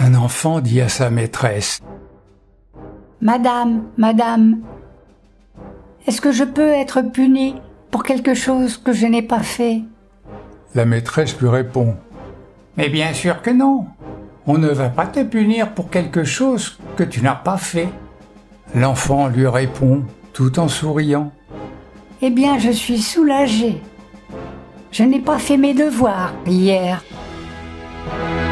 Un enfant dit à sa maîtresse: Madame, madame, est-ce que je peux être puni pour quelque chose que je n'ai pas fait? La maîtresse lui répond: Mais bien sûr que non. On ne va pas te punir pour quelque chose que tu n'as pas fait. L'enfant lui répond tout en souriant: Eh bien, je suis soulagée. Je n'ai pas fait mes devoirs hier.